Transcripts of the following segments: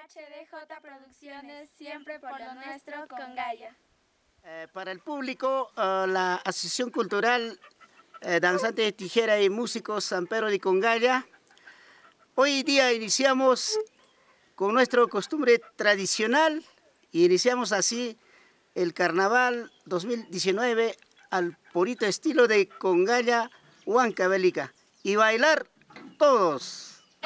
HDJ Producciones, siempre por lo nuestro con Gaia. Para el público, la Asociación Cultural Danzantes de Tijera y Músicos San Pedro de Congaya, hoy día iniciamos con nuestra costumbre tradicional y iniciamos así el Carnaval 2019 al purito estilo de Congaya Huancavelica y bailar todos.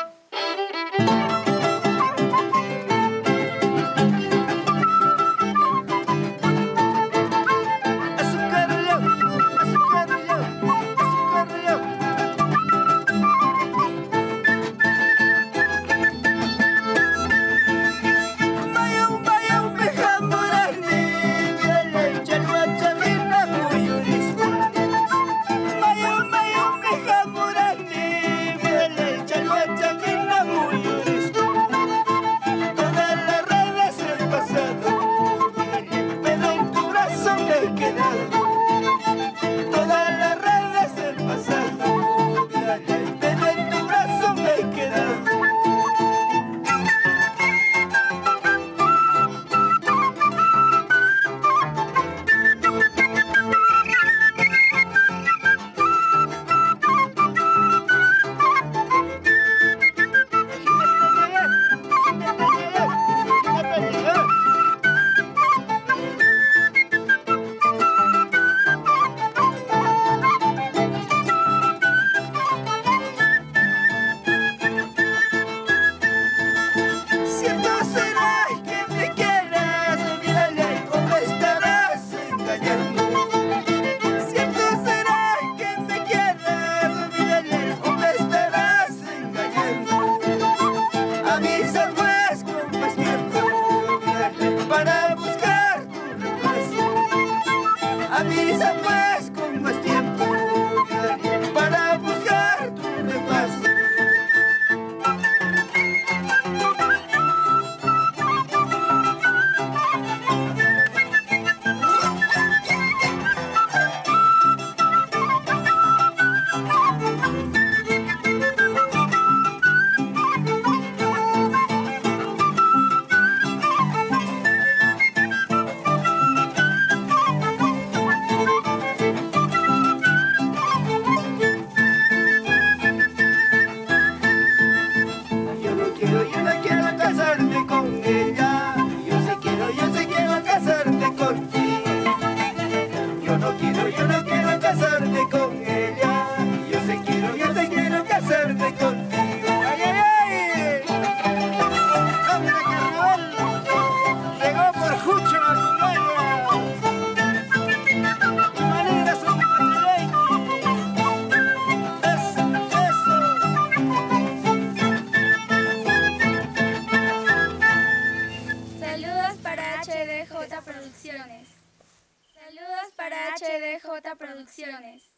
Avisa pues con más tiempo para buscar tu repaso. Yo no quiero casarme con ella. Yo sí quiero casarme contigo. Yo no quiero casarme con ella. Yo sí quiero casarme contigo. ¡Ay, ay, ay! ¡Hombre, carnaval! Llegó por Jucho a Congaya. ¡Qué manera son de Producciones. Saludos para HDJ Producciones.